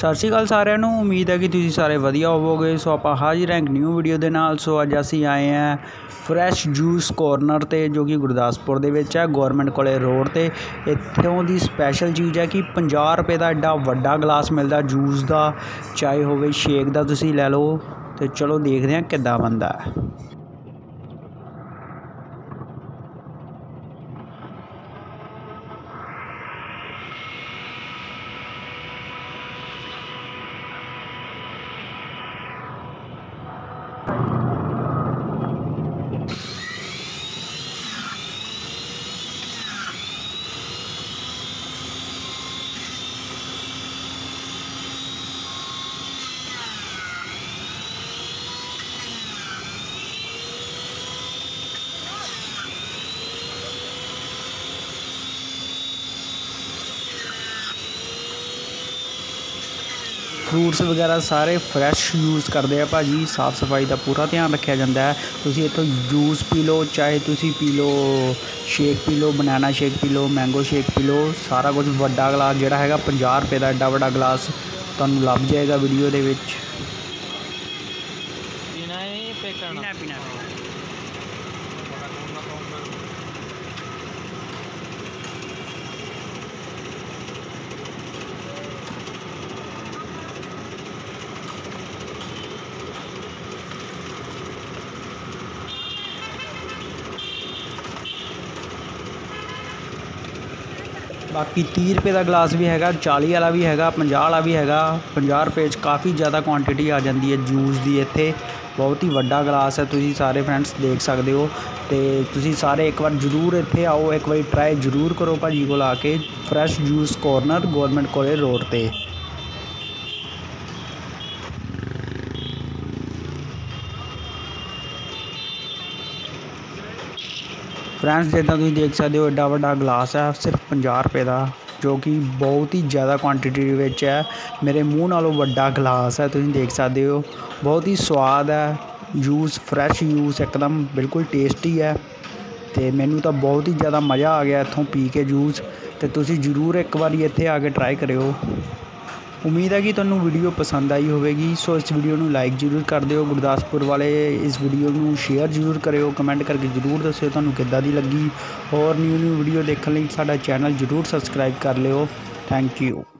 सत श्री अकाल सारिਆਂ ਨੂੰ। उम्मीद है कि तुसीं सारे वधिया होवोगे। सो आप हाजिर हैं एक न्यू वीडियो के नाल। सो अज असीं आए हैं फ्रैश जूस कॉर्नर ते जो कि गुरदासपुर दे विच है, गौरमेंट कॉलेज रोड ते। इत्थों दी स्पैशल चीज़ है कि 50 रुपए का एडा वड्डा गिलास मिलता जूस का, चाहे होवे शेक का तुसीं लै लो। तो चलो देखते हैं किद्दां बनदा है। फ्रूट्स वगैरह सारे फ्रैश यूज़ करते हैं भाजी। साफ सफाई का पूरा ध्यान रखा जाता है। तुसीं इत्थों जूस पी लो, चाहे तुसीं पी लो शेक पी लो, बनाना शेक पी लो, मैंगो शेक पी लो, सारा कुछ। वड्डा गिलास जिहड़ा हैगा 50 रुपए का एडा वड्डा गिलास तुहानूं लभ जाएगा वीडियो दे विच। पीना बाकी 30 रुपए का गिलास भी है, 40 वाला भी है, 50 वाला भी है। 50 रुपए काफ़ी ज़्यादा क्वांटिटी आ जाती है जूस की। इत्थे बहुत ही वड्डा गिलास है, तुसीं सारे फ्रेंड्स देख सकते हो। तो तुसीं सारे एक बार जरूर इत्थे आओ, एक बार ट्राई जरूर करो भाजी को आके। Fresh juice corner government college road पे। फ्रेंड्स जिदा तुम देख सकते हो एडा वड्डा गिलास है, सिर्फ 50 रुपए का, जो कि बहुत ही ज़्यादा क्वांटिटी है। मेरे मूँह नालों वड्डा गिलास है, तुम देख सकते हो। बहुत ही स्वाद है जूस, फ्रैश जूस एकदम बिल्कुल टेस्टी है। तो मैनू तो बहुत ही ज़्यादा मज़ा आ गया इत्थों पी के जूस। तो तुसीं जरूर एक बार इत्थे आके ट्राई करियो। उम्मीद है कि तुहानूं वीडियो पसंद आई होगी। सो इस वीडियो को लाइक जरूर कर दिओ। गुरदासपुर वाले इस वीडियो को शेयर जरूर करियो, कमेंट करके जरूर दस्सिओ तुहानूं किद्दां दी लगी। और न्यू वीडियो देखने लई साडा चैनल जरूर सबसक्राइब कर लिओ। Thank you.